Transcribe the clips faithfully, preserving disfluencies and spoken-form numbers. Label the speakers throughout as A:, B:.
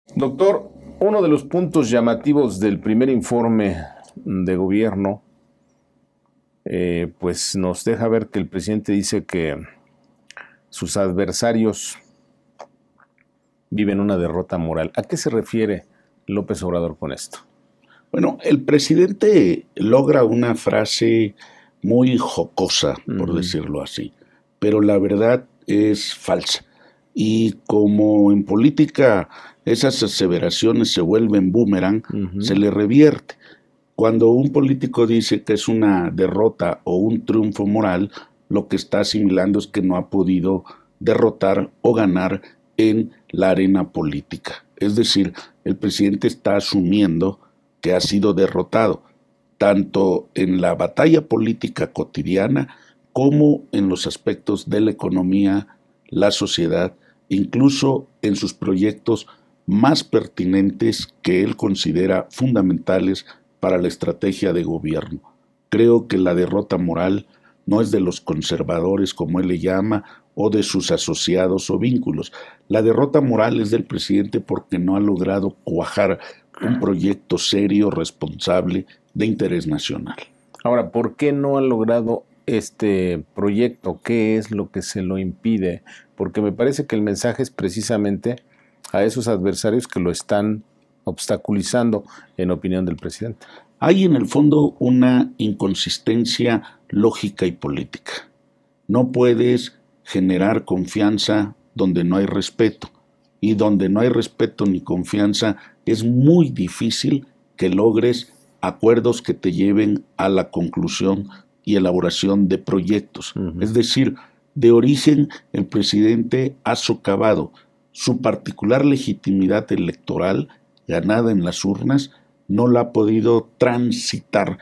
A: Doctor, uno de los puntos llamativos del primer informe de gobierno, eh, pues nos deja ver que el presidente dice que sus adversarios viven una derrota moral. ¿A qué se refiere López Obrador con esto?
B: Bueno, el presidente logra una frase muy jocosa, por uh-huh. decirlo así, pero la verdad es falsa. Y como en política esas aseveraciones se vuelven boomerang, uh-huh. se le revierte. Cuando un político dice que es una derrota o un triunfo moral, lo que está asimilando es que no ha podido derrotar o ganar en la arena política. Es decir, el presidente está asumiendo que ha sido derrotado, tanto en la batalla política cotidiana como en los aspectos de la economía, la sociedad, incluso en sus proyectos más pertinentes que él considera fundamentales para la estrategia de gobierno. Creo que la derrota moral no es de los conservadores, como él le llama, o de sus asociados o vínculos. La derrota moral es del presidente porque no ha logrado cuajar un proyecto serio, responsable, de interés nacional.
A: Ahora, ¿por qué no ha logrado este proyecto? ¿Qué es lo que se lo impide? Porque me parece que el mensaje es precisamente a esos adversarios que lo están obstaculizando, en opinión del presidente.
B: Hay en el fondo una inconsistencia lógica y política. No puedes generar confianza donde no hay respeto, y donde no hay respeto ni confianza es muy difícil que logres acuerdos que te lleven a la conclusión y elaboración de proyectos. Uh-huh. Es decir, de origen el presidente ha socavado su particular legitimidad electoral ganada en las urnas, no la ha podido transitar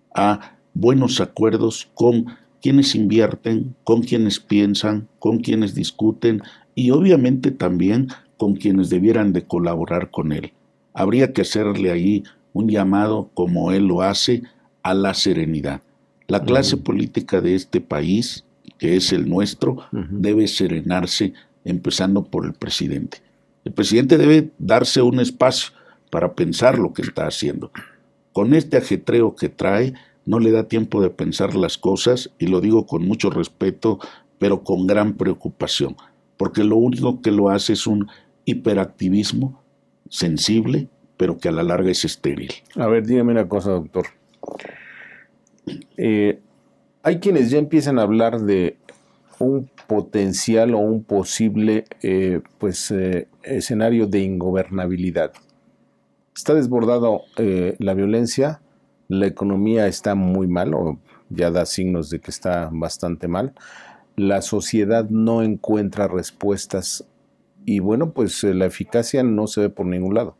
B: a buenos acuerdos con quienes invierten, con quienes piensan, con quienes discuten y obviamente también con quienes debieran de colaborar con él. Habría que hacerle ahí un llamado, como él lo hace, a la serenidad. La clase uh-huh. política de este país, que es el nuestro, uh-huh. debe serenarse, empezando por el presidente. El presidente debe darse un espacio para pensar lo que está haciendo. Con este ajetreo que trae, no le da tiempo de pensar las cosas, y lo digo con mucho respeto, pero con gran preocupación, porque lo único que lo hace es un hiperactivismo sensible, pero que a la larga es estéril.
A: A ver, dígame una cosa, doctor. Eh, hay quienes ya empiezan a hablar de un potencial o un posible eh, pues, eh, escenario de ingobernabilidad. Está desbordado eh, la violencia, la economía está muy mal, o ya da signos de que está bastante mal. La sociedad no encuentra respuestas y bueno, pues eh, la eficacia no se ve por ningún lado.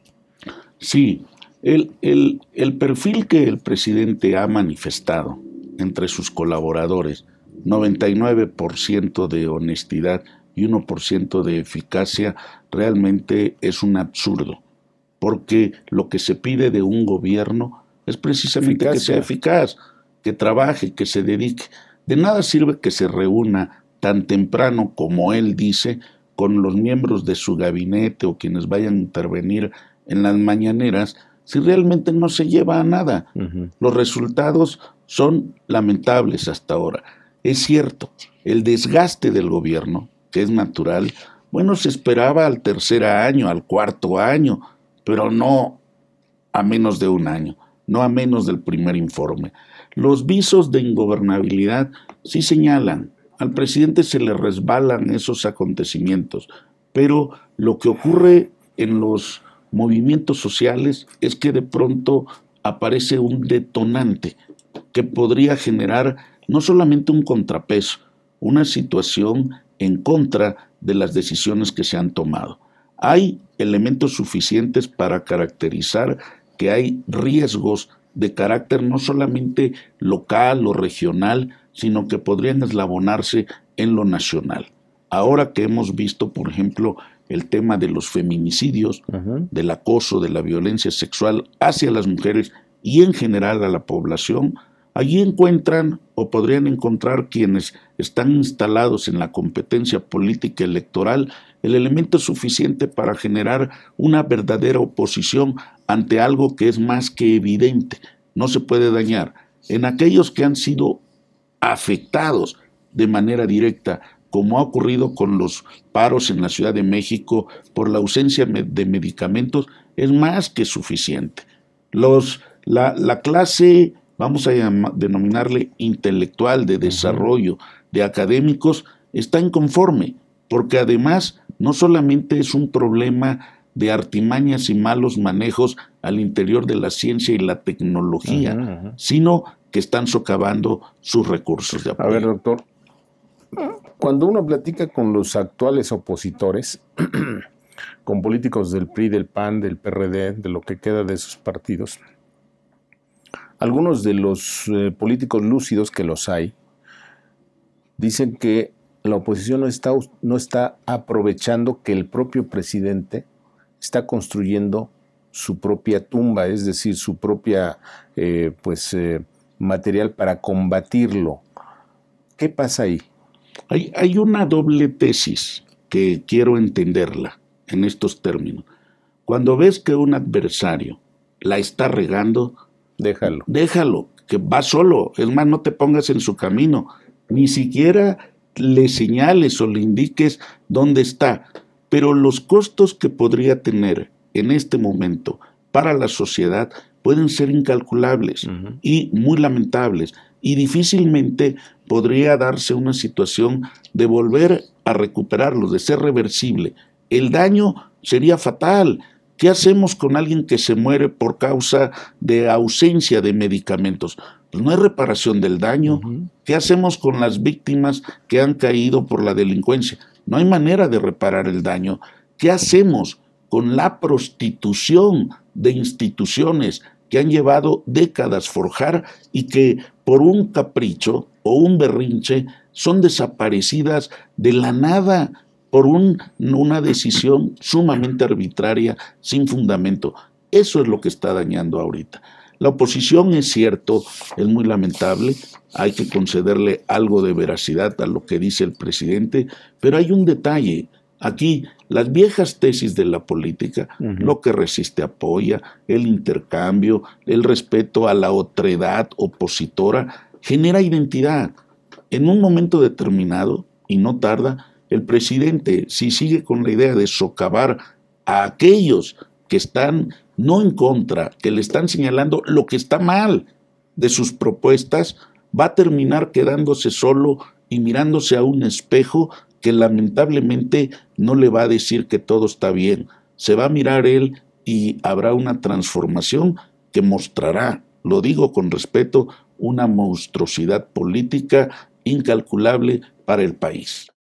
B: Sí, el, el, el perfil que el presidente ha manifestado entre sus colaboradores, noventa y nueve por ciento de honestidad y uno por ciento de eficacia, realmente es un absurdo, porque lo que se pide de un gobierno es precisamente eficacia. Que sea eficaz, que trabaje, que se dedique. De nada sirve que se reúna tan temprano como él dice con los miembros de su gabinete o quienes vayan a intervenir en las mañaneras si realmente no se lleva a nada. Uh-huh. Los resultados son lamentables hasta ahora. Es cierto, el desgaste del gobierno, que es natural, bueno, se esperaba al tercer año, al cuarto año, pero no a menos de un año, no a menos del primer informe. Los visos de ingobernabilidad sí señalan, al presidente se le resbalan esos acontecimientos, pero lo que ocurre en los movimientos sociales es que de pronto aparece un detonante que podría generar no solamente un contrapeso, una situación en contra de las decisiones que se han tomado. Hay elementos suficientes para caracterizar que hay riesgos de carácter no solamente local o regional, sino que podrían eslabonarse en lo nacional. Ahora que hemos visto, por ejemplo, el tema de los feminicidios, uh-huh. del acoso, de la violencia sexual hacia las mujeres y en general a la población, Allí encuentran o podrían encontrar quienes están instalados en la competencia política electoral el elemento suficiente para generar una verdadera oposición ante algo que es más que evidente, no se puede dañar. En aquellos que han sido afectados de manera directa, como ha ocurrido con los paros en la Ciudad de México por la ausencia de medicamentos, es más que suficiente. Los, la, la clase, vamos a llamar, denominarle intelectual, de desarrollo, de académicos, está inconforme, porque además no solamente es un problema de artimañas y malos manejos al interior de la ciencia y la tecnología, uh-huh, uh-huh. sino que están socavando sus recursos de apoyo.
A: A ver, doctor, cuando uno platica con los actuales opositores, con políticos del P R I, del P A N, del P R D, de lo que queda de esos partidos, algunos de los eh, políticos lúcidos, que los hay, dicen que la oposición no está, no está aprovechando que el propio presidente está construyendo su propia tumba, es decir, su propia eh, pues, eh, material para combatirlo. ¿Qué pasa ahí?
B: Hay, hay una doble tesis que quiero entenderla en estos términos. Cuando ves que un adversario la está regando,
A: déjalo.
B: Déjalo, que va solo. Es más, no te pongas en su camino. Ni siquiera le señales o le indiques dónde está. Pero los costos que podría tener en este momento para la sociedad pueden ser incalculables uh-huh. y muy lamentables. Y difícilmente podría darse una situación de volver a recuperarlo, de ser reversible. El daño sería fatal. ¿Qué hacemos con alguien que se muere por causa de ausencia de medicamentos? Pues no hay reparación del daño. Uh-huh. ¿Qué hacemos con las víctimas que han caído por la delincuencia? No hay manera de reparar el daño. ¿Qué hacemos con la prostitución de instituciones que han llevado décadas forjar y que por un capricho o un berrinche son desaparecidas de la nada por un, una decisión sumamente arbitraria, sin fundamento? Eso es lo que está dañando ahorita. La oposición, es cierto, es muy lamentable, hay que concederle algo de veracidad a lo que dice el presidente, pero hay un detalle. Aquí, las viejas tesis de la política, uh-huh. lo que resiste apoya, el intercambio, el respeto a la otredad opositora, genera identidad. En un momento determinado, y no tarda, el presidente, si sigue con la idea de socavar a aquellos que están no en contra, que le están señalando lo que está mal de sus propuestas, va a terminar quedándose solo y mirándose a un espejo que lamentablemente no le va a decir que todo está bien. Se va a mirar él y habrá una transformación que mostrará, lo digo con respeto, una monstruosidad política incalculable para el país.